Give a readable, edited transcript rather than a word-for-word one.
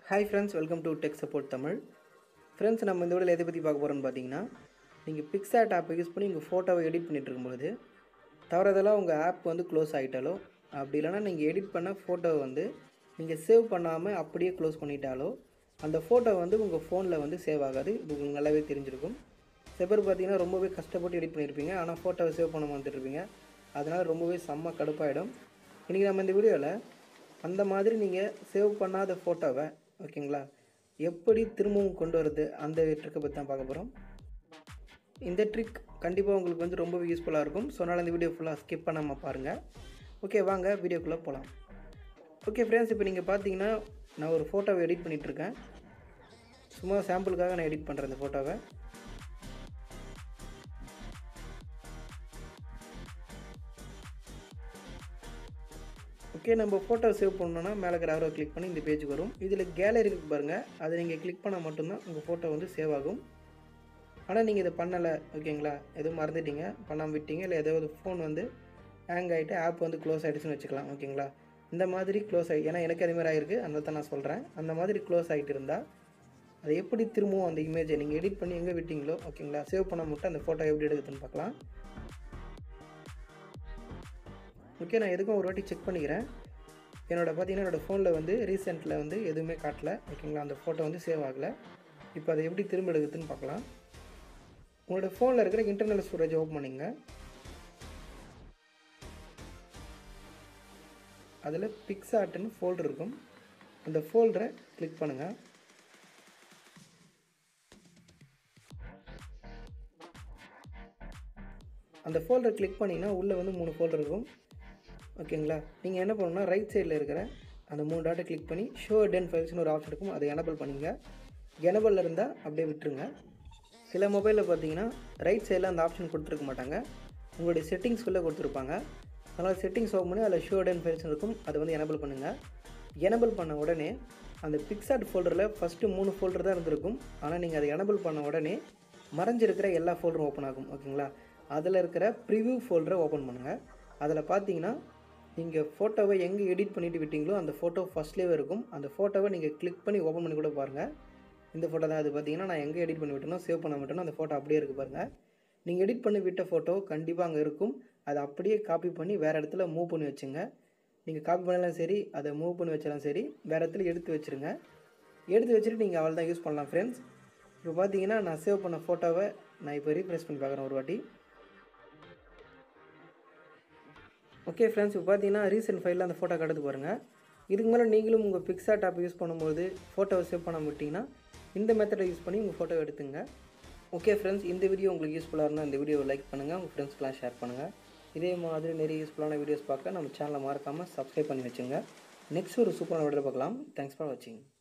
Hi friends, welcome to tech support Tamil. Friends, நம்ம இந்த வீடியோவில் எதை பற்றி பார்க்க போகிறோம்னு பார்த்தீங்கன்னா, நீங்கள் பிக்சார்ட் ஆப்பை யூஸ் பண்ணி உங்கள் ஃபோட்டோவை எடிட் பண்ணிட்டு இருக்கும்போது தவறுதலாக உங்கள் ஆப் வந்து க்ளோஸ் ஆகிட்டாலோ, அப்படி இல்லைனா நீங்கள் எடிட் பண்ண ஃபோட்டோவை வந்து நீங்கள் சேவ் பண்ணாமல் அப்படியே க்ளோஸ் பண்ணிட்டாலோ அந்த ஃபோட்டோ வந்து உங்கள் ஃபோனில் வந்து சேவ் ஆகாது. இது உங்களுக்கு நல்லாவே தெரிஞ்சிருக்கும். சில பேர் பார்த்தீங்கன்னா ரொம்பவே கஷ்டப்பட்டு எடிட் பண்ணியிருப்பீங்க, ஆனால் ஃபோட்டோவை சேவ் பண்ண வந்துட்டுருப்பீங்க. அதனால் ரொம்பவே செம்ம கடுப்பாயிடும். இன்றைக்கி நம்ம இந்த வீடியோவில் அந்த மாதிரி நீங்கள் சேவ் பண்ணாத ஃபோட்டோவை ஓகேங்களா எப்படி திரும்பவும் கொண்டு வரது அந்த ட்ரிக்கை பற்றி தான் பார்க்க போகிறோம். இந்த ட்ரிக் கண்டிப்பாக உங்களுக்கு வந்து ரொம்பவே யூஸ்ஃபுல்லாக இருக்கும். ஸோ அதனால் இந்த வீடியோ ஃபுல்லாக ஸ்கிப் பண்ணாமல் பாருங்கள். ஓகே, வாங்க வீடியோக்குள்ளே போகலாம். ஓகே ஃப்ரெண்ட்ஸ், இப்போ நீங்கள் பார்த்தீங்கன்னா நான் ஒரு ஃபோட்டோவை எடிட் பண்ணிகிட்ருக்கேன். சும்மா சாம்பிளுக்காக நான் எடிட் பண்ணுறேன் இந்த ஃபோட்டோவை. ஓகே, நம்ம ஃபோட்டோ சேவ் பண்ணணுன்னா மேலே இருக்கிற ஆரோ கிளிக் பண்ணி இந்த பேஜுக்கு வரும். இதில் கேலரி இருக்குது பாருங்கள், அதை நீங்கள் கிளிக் பண்ணால் மட்டும்தான் உங்கள் ஃபோட்டோ வந்து சேவ் ஆகும். ஆனால் நீங்கள் இதை பண்ணலை ஓகேங்களா, எதுவும் மறந்துட்டீங்க, பண்ணாமல் விட்டீங்க, இல்லை ஏதாவது ஃபோன் வந்து ஹேங் ஆகிட்டு ஆப் வந்து க்ளோஸ் ஆகிடுச்சுன்னு வச்சுக்கலாம் ஓகேங்களா. இந்த மாதிரி க்ளோஸ் ஆகி, ஏன்னா எனக்கு அதுமாதிரி ஆகிருக்கு, அதனால தான் நான் சொல்கிறேன். அந்த மாதிரி க்ளோஸ் ஆகிட்டு இருந்தால் அதை எப்படி திரும்பவும் அந்த இமேஜை நீங்கள் எடிட் பண்ணி எங்கே விட்டீங்களோ ஓகேங்களா, சேவ் பண்ண மட்டும் அந்த ஃபோட்டோ எப்படி எடுக்குதுன்னு பார்க்கலாம். ஓகே, நான் எதுக்கும் ஒரு வாட்டி செக் பண்ணிக்கிறேன். என்னோடய ஃபோனில் வந்து ரீசெண்டில் வந்து எதுவுமே காட்டல ஓகேங்களா, அந்த ஃபோட்டோ வந்து சேவ் ஆகலை. இப்போ அதை எப்படி திரும்ப எடுக்குதுன்னு பார்க்கலாம். உங்களோட ஃபோனில் இருக்கிற இன்டர்னல் ஸ்டோரேஜ் ஓப்பன் பண்ணிங்க. அதில் பிக்சார்ட்னு ஃபோல்டர் இருக்கும், அந்த ஃபோல்டரை கிளிக் பண்ணுங்கள். அந்த ஃபோல்டர் கிளிக் பண்ணிங்கன்னா உள்ளே வந்து 3 ஃபோல்டர் இருக்கும் ஓகேங்களா. நீங்கள் என்ன பண்ணணும்னா ரைட் சைடில் இருக்கிற அந்த 3 டாட்டை கிளிக் பண்ணி ஷோ ஹிடன் ஃபைல்ஸ்னு ஒரு ஆப்ஷன் இருக்கும், அதை எனபிள் பண்ணிங்க. எனபிள் இருந்தால் அப்படியே விட்டுருங்க. சில மொபைலில் பார்த்தீங்கன்னா ரைட் சைடில் அந்த ஆப்ஷன் கொடுத்துருக்க மாட்டாங்க, உங்களுடைய செட்டிங்ஸ்குள்ளே கொடுத்துருப்பாங்க. அதனால் செட்டிங்ஸ் ஓப்பன் பண்ணி அதில் ஷோ ஹிடன் ஃபைல்ஸ் இருக்கும், அதை வந்து எனபிள் பண்ணுங்கள். எனபிள் பண்ண உடனே அந்த பிக்சார்ட் ஃபோல்டரில் ஃபஸ்ட்டு 3 ஃபோல்டர் தான் இருந்திருக்கும். ஆனால் நீங்கள் அதை எனபிள் பண்ண உடனே மறைஞ்சிருக்கிற எல்லா ஃபோல்டரும் ஓப்பன் ஆகும் ஓகேங்களா. அதில் இருக்கிற ப்ரிவ்யூ ஃபோல்டரை ஓப்பன் பண்ணுங்கள். அதில் பார்த்தீங்கன்னா நீங்கள் ஃபோட்டோவை எங்கே எடிட் பண்ணிவிட்டு விட்டீங்களோ அந்த ஃபோட்டோ ஃபஸ்ட்லேயே இருக்கும். அந்த ஃபோட்டோவை நீங்கள் கிளிக் பண்ணி ஓப்பன் பண்ணி கூட பாருங்கள். இந்த ஃபோட்டோ தான் அது. பார்த்தீங்கன்னா நான் எங்கே எடிட் பண்ணி விட்டேனோ சேவ் பண்ண விட்டேனோ அந்த ஃபோட்டோ அப்படியே இருக்குது பாருங்கள். நீங்கள் எடிட் பண்ணி விட்ட ஃபோட்டோ கண்டிப்பாக அங்கே இருக்கும். அதை அப்படியே காப்பி பண்ணி வேறு இடத்துல மூவ் பண்ணி வச்சுங்க. நீங்கள் காப்பி பண்ணலாம் சரி, அதை மூவ் பண்ணி வச்சாலும் சரி, வேறு இடத்துல எடுத்து வச்சுருங்க. எடுத்து வச்சுட்டு நீங்கள் அவள் தான் யூஸ் பண்ணலாம் ஃப்ரெண்ட்ஸ். இப்போ பார்த்தீங்கன்னா நான் சேவ் பண்ண ஃபோட்டோவை நான் இப்போ ரீஃப்ரெஷ் பண்ணி பார்க்குறேன் ஒரு வாட்டி. ஓகே ஃப்ரெண்ட்ஸ், இப்போ பார்த்தீங்கன்னா ரீசெண்ட் ஃபைலில் அந்த ஃபோட்டோ கடந்து பாருங்கள். இதுக்கு மேலே நீங்களும் உங்கள் பிக்சார்ட் ஆப் யூஸ் பண்ணும்போது ஃபோட்டோவை சேவ் பண்ண விட்டிங்கன்னா இந்த மெத்தடை யூஸ் பண்ணி உங்கள் ஃபோட்டோ எடுத்துங்க. ஓகே ஃப்ரெண்ட்ஸ், இந்த வீடியோ உங்களுக்கு யூஸ்ஃபுல்லாக இருந்தால் இந்த வீடியோவை லைக் பண்ணுங்கள், உங்கள் ஃப்ரெண்ட்ஸ்க்கெலாம் ஷேர் பண்ணுங்கள். இதே மாதிரி நிறைய யூஸ்ஃபுல்லான வீடியோஸ் பார்க்க நம்ம சேனலை மறக்காமல் சப்ஸ்கிரைப் பண்ணி வச்சுங்க. நெக்ஸ்ட் ஒரு சூப்பரான வீடியோ பார்க்கலாம். தேங்க்ஸ் ஃபார் வாட்சிங்.